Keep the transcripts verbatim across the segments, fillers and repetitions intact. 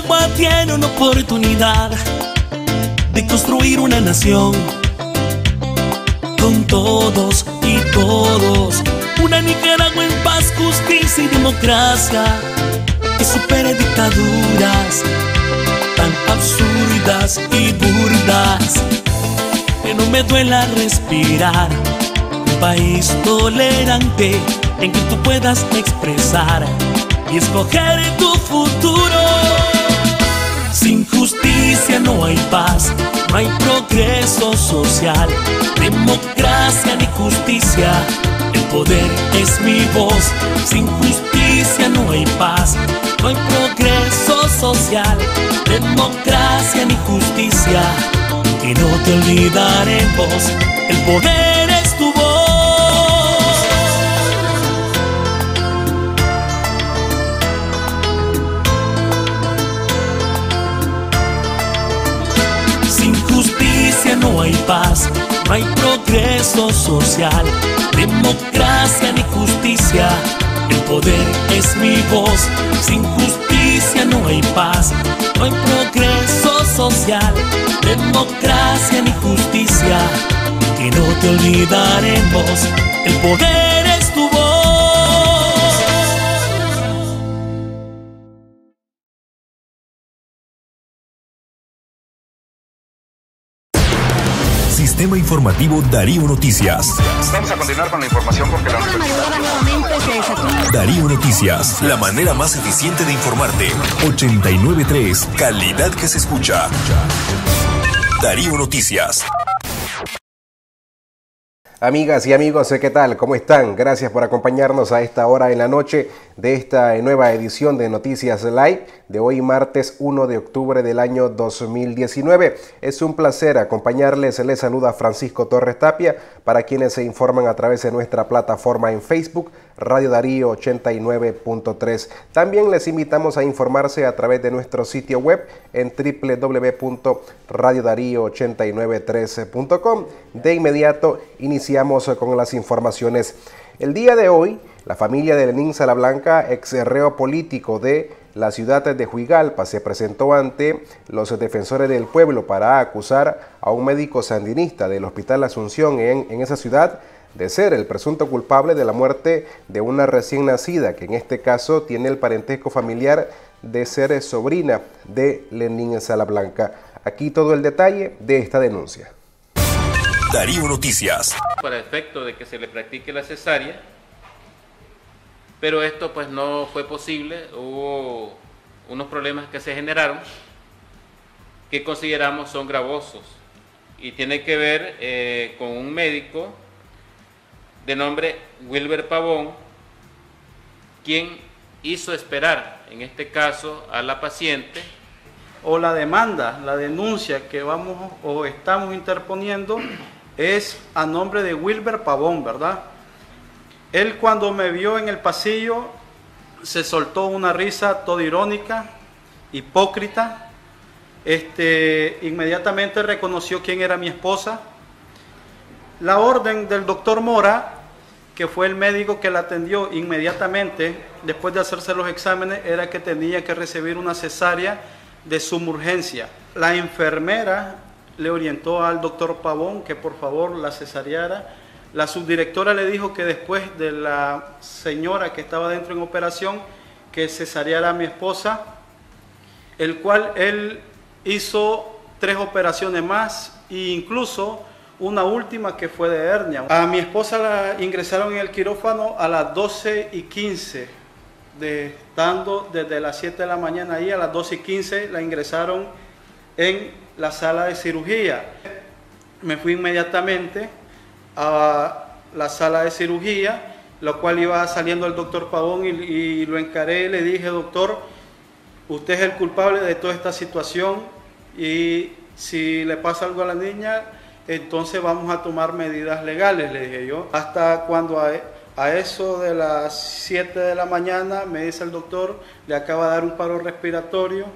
Nicaragua tiene una oportunidad de construir una nación con todos y todos. Una Nicaragua en paz, justicia y democracia, que supere dictaduras tan absurdas y burdas. Que no me duela respirar. Un país tolerante en que tú puedas expresar y escoger tu futuro. Sin justicia no hay paz, no hay progreso social, democracia ni justicia. El poder es mi voz. Sin justicia no hay paz, no hay progreso social, democracia ni justicia. Que no te olvidaremos, el poder es tu voz. Sin justicia no hay paz, no hay progreso social, democracia ni justicia. El poder es mi voz. Sin justicia no hay paz, no hay progreso social, democracia ni justicia. Que no te olvidaremos, el poder es tu voz. Sistema Informativo Darío Noticias. Vamos a continuar con la información porque la Darío Noticias, la manera más eficiente de informarte. ochenta y nueve punto tres, calidad que se escucha. Darío Noticias. Amigas y amigos, ¿qué tal? ¿Cómo están? Gracias por acompañarnos a esta hora en la noche de esta nueva edición de Noticias Live de hoy martes uno de octubre del año dos mil diecinueve. Es un placer acompañarles. Les saluda Francisco Torres Tapia, para quienes se informan a través de nuestra plataforma en Facebook, Radio Darío ochenta y nueve punto tres. También les invitamos a informarse a través de nuestro sitio web en doble u doble u doble u punto radio darío ochenta y nueve tres punto com. De inmediato iniciamos con las informaciones. El día de hoy, la familia de Lenín Salablanca, ex reo político de la ciudad de Huigalpa, se presentó ante los defensores del pueblo para acusar a un médico sandinista del Hospital Asunción en, en esa ciudad de ser el presunto culpable de la muerte de una recién nacida, que en este caso tiene el parentesco familiar de ser sobrina de Lenín Salablanca. Aquí todo el detalle de esta denuncia. Darío Noticias. Para efecto de que se le practique la cesárea, pero esto pues no fue posible. Hubo unos problemas que se generaron que consideramos son gravosos y tiene que ver eh, con un médico de nombre Wilber Pavón, quien hizo esperar, en este caso, a la paciente. O la demanda, la denuncia que vamos o estamos interponiendo es a nombre de Wilber Pavón, ¿verdad? Él, cuando me vio en el pasillo, se soltó una risa toda irónica, hipócrita. Este, inmediatamente reconoció quién era mi esposa. La orden del doctor Mora, que fue el médico que la atendió inmediatamente después de hacerse los exámenes, era que tenía que recibir una cesárea de suma urgencia. La enfermera le orientó al doctor Pavón que por favor la cesareara. La subdirectora le dijo que después de la señora que estaba dentro en operación, que cesareara a mi esposa, el cual él hizo tres operaciones más e incluso una última que fue de hernia. A mi esposa la ingresaron en el quirófano a las doce y quince, de, estando desde las siete de la mañana ahí, a las doce y quince la ingresaron en la sala de cirugía. Me fui inmediatamente a la sala de cirugía, lo cual iba saliendo el doctor Pavón y, y lo encaré y le dije: doctor, usted es el culpable de toda esta situación y si le pasa algo a la niña, entonces vamos a tomar medidas legales, le dije yo. Hasta cuando a, a eso de las siete de la mañana me dice el doctor, le acaba de dar un paro respiratorio,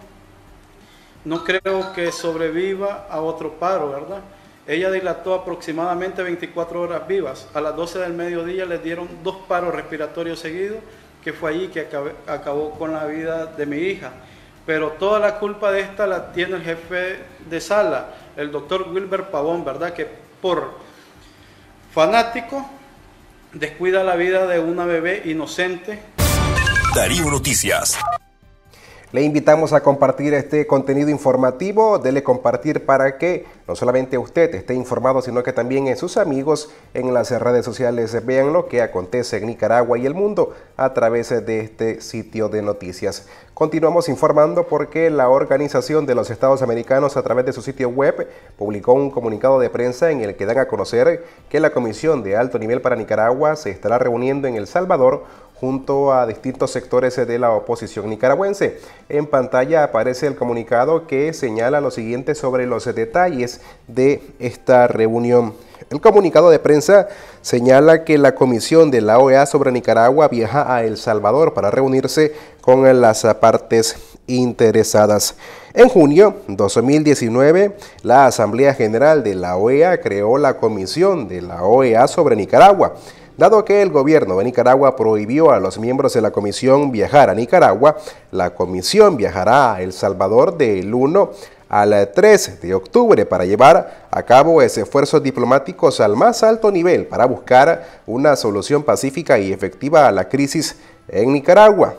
no creo que sobreviva a otro paro, ¿verdad? Ella dilató aproximadamente veinticuatro horas vivas. A las doce del mediodía le dieron dos paros respiratorios seguidos, que fue allí que acabé, acabó con la vida de mi hija. pero toda la culpa de esta la tiene el jefe de sala, el doctor Wilber Pavón, ¿verdad? Que por fanático descuida la vida de una bebé inocente. Darío Noticias. Le invitamos a compartir este contenido informativo, dele compartir para que no solamente usted esté informado, sino que también sus amigos en las redes sociales vean lo que acontece en Nicaragua y el mundo a través de este sitio de noticias. Continuamos informando porque la Organización de los Estados Americanos, a través de su sitio web, publicó un comunicado de prensa en el que dan a conocer que la Comisión de Alto Nivel para Nicaragua se estará reuniendo en El Salvador junto a distintos sectores de la oposición nicaragüense. En pantalla aparece el comunicado que señala lo siguiente sobre los detalles de esta reunión. El comunicado de prensa señala que la Comisión de la O E A sobre Nicaragua viaja a El Salvador para reunirse con las partes interesadas. En junio de dos mil diecinueve, la Asamblea General de la O E A creó la Comisión de la O E A sobre Nicaragua. Dado que el gobierno de Nicaragua prohibió a los miembros de la comisión viajar a Nicaragua, la comisión viajará a El Salvador del uno al tres de octubre para llevar a cabo esfuerzos diplomáticos al más alto nivel para buscar una solución pacífica y efectiva a la crisis en Nicaragua.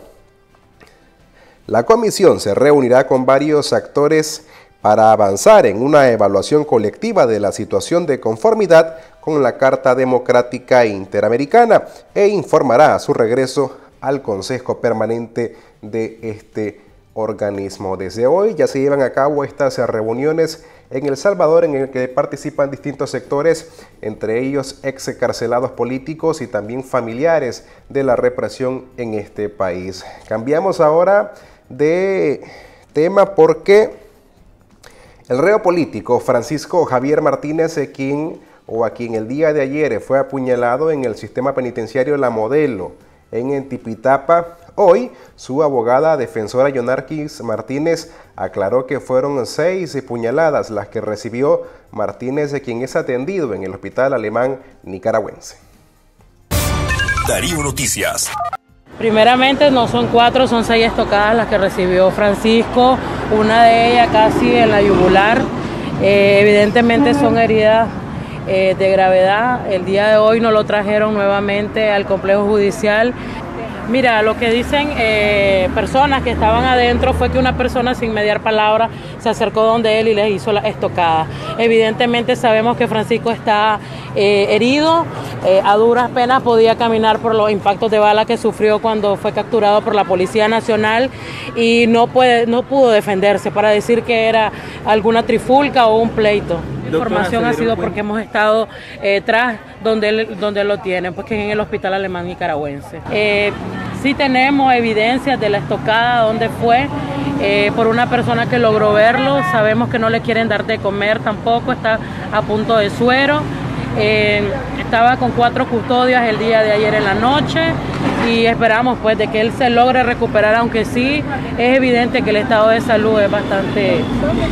La comisión se reunirá con varios actores para avanzar en una evaluación colectiva de la situación de conformidad con la Carta Democrática Interamericana e informará a su regreso al Consejo Permanente de este organismo. Desde hoy ya se llevan a cabo estas reuniones en El Salvador, en el que participan distintos sectores, entre ellos excarcelados políticos y también familiares de la represión en este país. Cambiamos ahora de tema porque el reo político Francisco Javier Martínez, quien o a quien el día de ayer fue apuñalado en el sistema penitenciario La Modelo en Tipitapa, hoy su abogada defensora Yonarquis Martínez aclaró que fueron seis puñaladas las que recibió Martínez, quien es atendido en el hospital alemán nicaragüense. Darío Noticias. Primeramente no son cuatro, son seis estocadas las que recibió Francisco, una de ellas casi en la yugular. Eh, evidentemente son heridas eh, de gravedad. El día de hoy nos lo trajeron nuevamente al complejo judicial. Mira, lo que dicen eh, personas que estaban adentro fue que una persona sin mediar palabra se acercó donde él y les hizo la estocada. Evidentemente sabemos que Francisco está eh, herido, eh, a duras penas podía caminar por los impactos de bala que sufrió cuando fue capturado por la Policía Nacional y no, puede, no pudo defenderse para decir que era alguna trifulca o un pleito. La información ha sido porque hemos estado eh, tras donde él, donde lo tienen, porque es en el hospital alemán nicaragüense. Eh, sí tenemos evidencias de la estocada, donde fue, eh, por una persona que logró verlo. Sabemos que no le quieren dar de comer tampoco, está a punto de suero. Eh, estaba con cuatro custodias el día de ayer en la noche y esperamos pues de que él se logre recuperar, aunque sí es evidente que el estado de salud es bastante...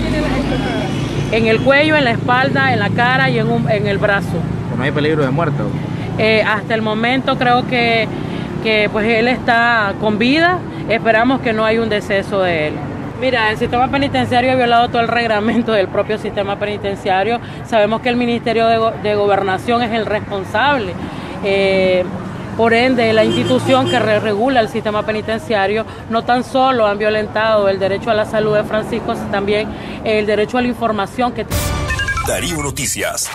En el cuello, en la espalda, en la cara y en, un, en el brazo. ¿No hay peligro de muerte? Eh, hasta el momento creo que, que pues él está con vida. Esperamos que no haya un deceso de él. Mira, el sistema penitenciario ha violado todo el reglamento del propio sistema penitenciario. Sabemos que el Ministerio de, Go de Gobernación es el responsable. Eh, Por ende, la institución que re regula el sistema penitenciario no tan solo han violentado el derecho a la salud de Francisco, sino también el derecho a la información que... Darío Noticias.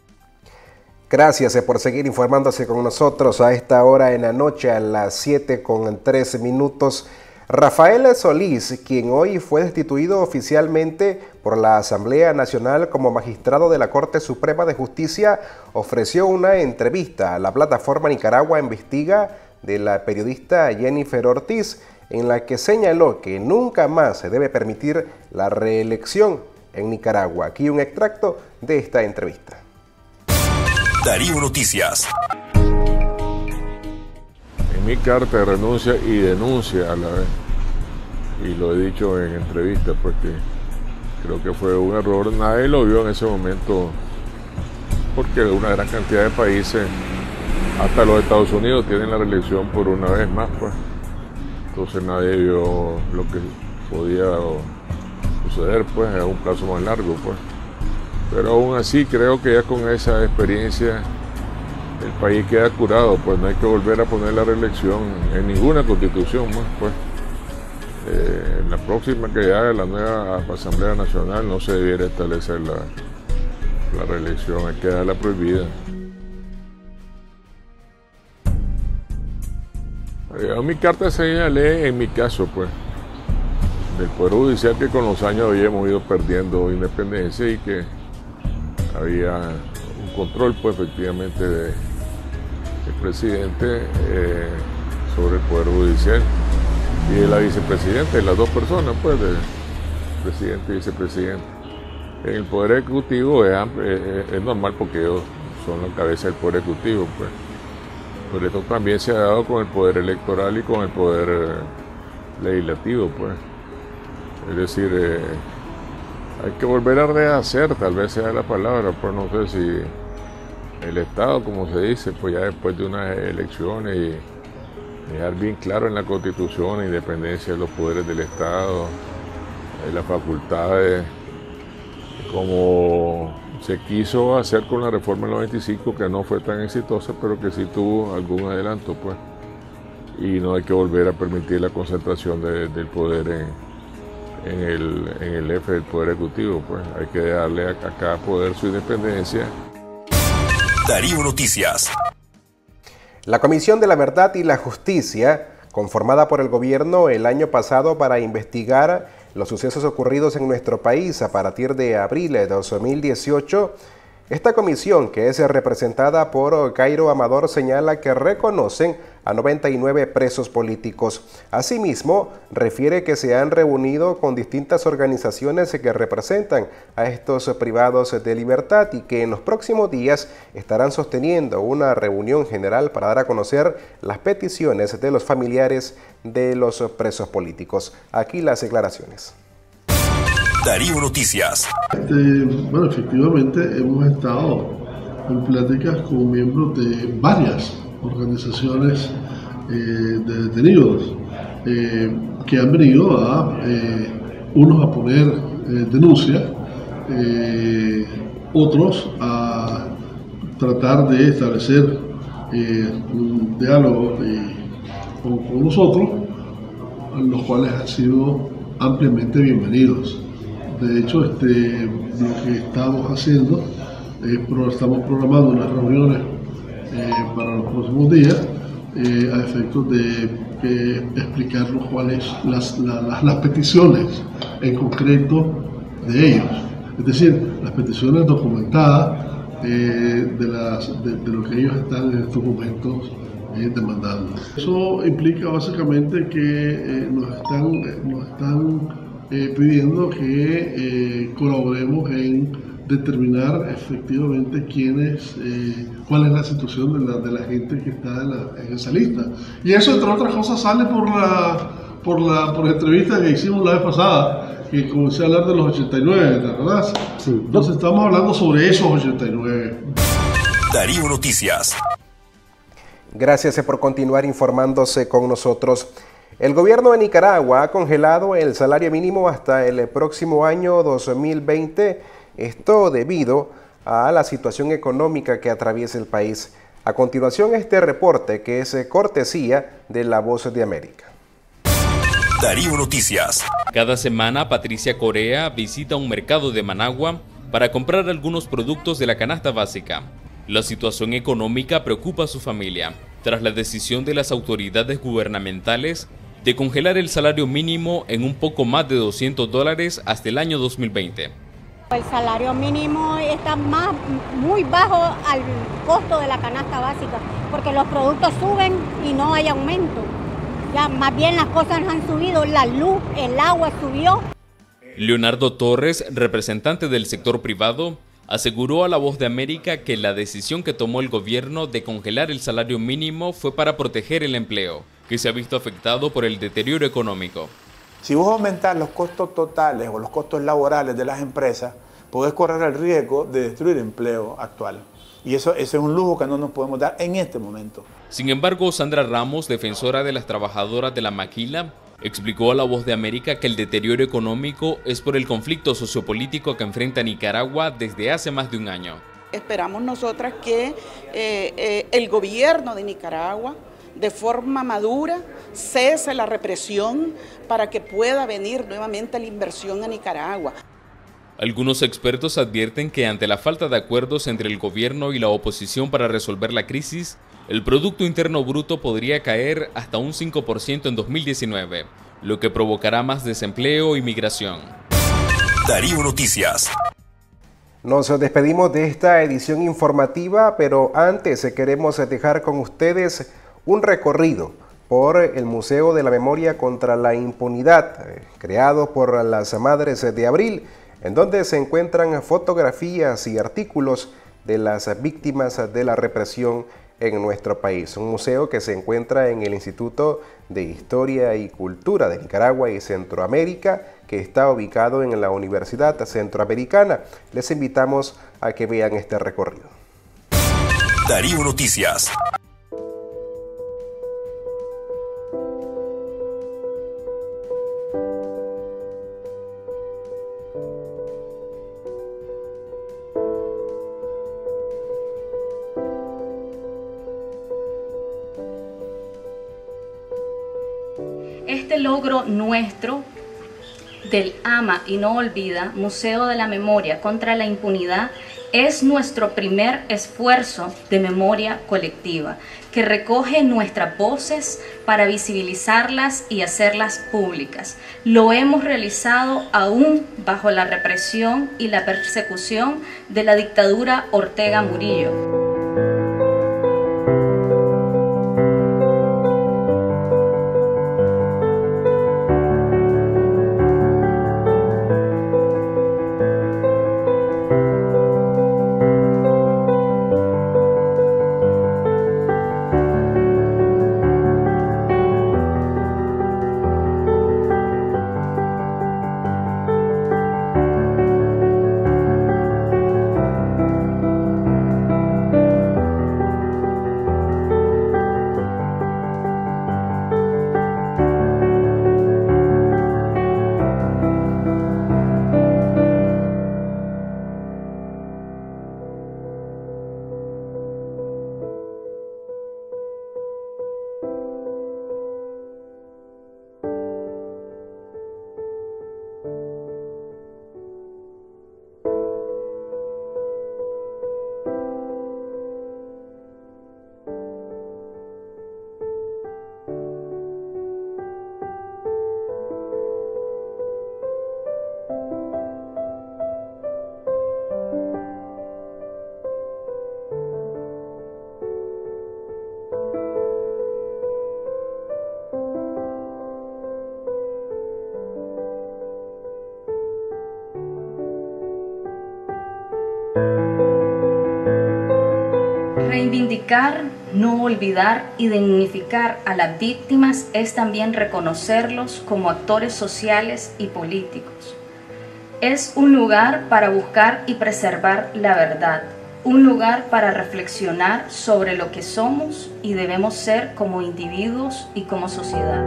Gracias por seguir informándose con nosotros a esta hora en la noche, a las siete con tres minutos. Rafael Solís, quien hoy fue destituido oficialmente por la Asamblea Nacional como magistrado de la Corte Suprema de Justicia, ofreció una entrevista a la plataforma Nicaragua Investiga de la periodista Jennifer Ortiz, en la que señaló que nunca más se debe permitir la reelección en Nicaragua. Aquí un extracto de esta entrevista. Darío Noticias. Mi carta de renuncia y denuncia a la vez, y lo he dicho en entrevistas, pues que creo que fue un error, nadie lo vio en ese momento, porque una gran cantidad de países, hasta los Estados Unidos, tienen la reelección por una vez más, pues entonces nadie vio lo que podía suceder pues a un plazo más largo pues. Pero aún así creo que ya con esa experiencia el país queda curado, pues no hay que volver a poner la reelección en ninguna constitución más pues. Eh, en la próxima que haga la nueva Asamblea Nacional no se debiera establecer la, la reelección, hay que dejarla prohibida. Eh, mi carta señalé en mi caso pues del Poder Judicial que con los años habíamos ido perdiendo independencia y que había un control pues efectivamente de, del presidente eh, sobre el Poder Judicial y de la vicepresidenta, de las dos personas pues, de presidente y vicepresidente. En el Poder Ejecutivo es, es, es normal porque ellos son la cabeza del Poder Ejecutivo pues. Pero esto también se ha dado con el Poder Electoral y con el Poder eh, Legislativo pues. Es decir, eh, hay que volver a rehacer, tal vez sea la palabra, pues no sé si el Estado, como se dice, pues ya después de unas elecciones y dejar bien claro en la Constitución la independencia de los poderes del Estado, las facultades, como se quiso hacer con la reforma del noventa y cinco, que no fue tan exitosa, pero que sí tuvo algún adelanto, pues. Y no hay que volver a permitir la concentración de, del poder en, en, el, en el eje del Poder Ejecutivo, pues. Hay que darle a, a cada poder su independencia. Darío Noticias. La Comisión de la Verdad y la Justicia, conformada por el gobierno el año pasado para investigar los sucesos ocurridos en nuestro país a partir de abril de dos mil dieciocho, esta comisión, que es representada por Cairo Amador, señala que reconocen a noventa y nueve presos políticos. Asimismo, refiere que se han reunido con distintas organizaciones que representan a estos privados de libertad y que en los próximos días estarán sosteniendo una reunión general para dar a conocer las peticiones de los familiares de los presos políticos. Aquí las declaraciones. Darío Noticias. Este, bueno, efectivamente hemos estado en pláticas con miembros de varias organizaciones eh, de detenidos eh, que han venido a eh, unos a poner eh, denuncia, eh, otros a tratar de establecer eh, un diálogo eh, con, con nosotros, los cuales han sido ampliamente bienvenidos. De hecho, este, lo que estamos haciendo es pro, estamos programando unas reuniones eh, para los próximos días eh, a efectos de eh, explicarnos cuáles las, la, las, las peticiones en concreto de ellos. Es decir, las peticiones documentadas eh, de, las, de, de lo que ellos están en estos momentos eh, demandando. Eso implica básicamente que eh, nos están, nos están Eh, pidiendo que eh, colaboremos en determinar efectivamente quién es, eh, cuál es la situación de la, de la gente que está en, la, en esa lista. Y eso, entre otras cosas, sale por la, por la, por la entrevista que hicimos la vez pasada, que comencé a hablar de los ochenta y nueve, ¿te acordás? Sí. Entonces estamos hablando sobre esos ochenta y nueve. Darío Noticias. Gracias por continuar informándose con nosotros. El gobierno de Nicaragua ha congelado el salario mínimo hasta el próximo año dos mil veinte, esto debido a la situación económica que atraviesa el país. A continuación, este reporte que es cortesía de La Voz de América. Darío Noticias. Cada semana, Patricia Corea visita un mercado de Managua para comprar algunos productos de la canasta básica. La situación económica preocupa a su familia tras la decisión de las autoridades gubernamentales de congelar el salario mínimo en un poco más de doscientos dólares hasta el año dos mil veinte. El salario mínimo está más, muy bajo al costo de la canasta básica, porque los productos suben y no hay aumento. Ya más bien las cosas han subido, la luz, el agua subió. Leonardo Torres, representante del sector privado, aseguró a La Voz de América que la decisión que tomó el gobierno de congelar el salario mínimo fue para proteger el empleo, que se ha visto afectado por el deterioro económico. Si vos aumentás los costos totales o los costos laborales de las empresas, podés correr el riesgo de destruir empleo actual. Y eso, eso es un lujo que no nos podemos dar en este momento. Sin embargo, Sandra Ramos, defensora de las trabajadoras de la maquila, Explicó a La Voz de América que el deterioro económico es por el conflicto sociopolítico que enfrenta Nicaragua desde hace más de un año. Esperamos nosotras que eh, eh, el gobierno de Nicaragua de forma madura cese la represión para que pueda venir nuevamente la inversión a Nicaragua. Algunos expertos advierten que ante la falta de acuerdos entre el gobierno y la oposición para resolver la crisis, el Producto Interno Bruto podría caer hasta un cinco por ciento en dos mil diecinueve, lo que provocará más desempleo y migración. Darío Noticias. Nos despedimos de esta edición informativa, pero antes queremos dejar con ustedes un recorrido por el Museo de la Memoria contra la Impunidad, creado por las Madres de Abril, en donde se encuentran fotografías y artículos de las víctimas de la represión en nuestro país. Un museo que se encuentra en el Instituto de Historia y Cultura de Nicaragua y Centroamérica, que está ubicado en la Universidad Centroamericana. Les invitamos a que vean este recorrido. Darío Noticias. Este logro nuestro del Ama y No Olvida, Museo de la Memoria contra la Impunidad, es nuestro primer esfuerzo de memoria colectiva, que recoge nuestras voces para visibilizarlas y hacerlas públicas. Lo hemos realizado aún bajo la represión y la persecución de la dictadura Ortega Murillo. Reivindicar, no olvidar y dignificar a las víctimas es también reconocerlos como actores sociales y políticos. Es un lugar para buscar y preservar la verdad, un lugar para reflexionar sobre lo que somos y debemos ser como individuos y como sociedad.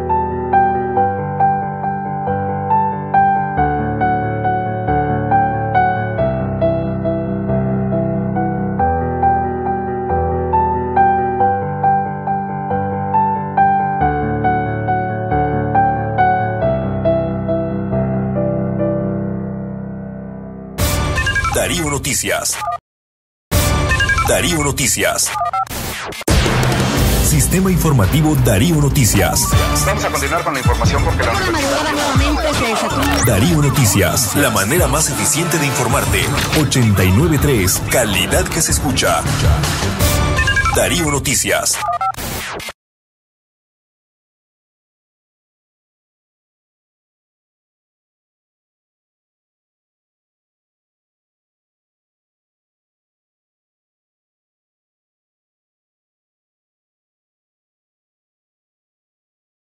Darío Noticias. Darío Noticias. Sistema Informativo Darío Noticias. Vamos a continuar con la información porque la... Darío Noticias, la manera más eficiente de informarte. ochenta y nueve punto tres, calidad que se escucha. Darío Noticias.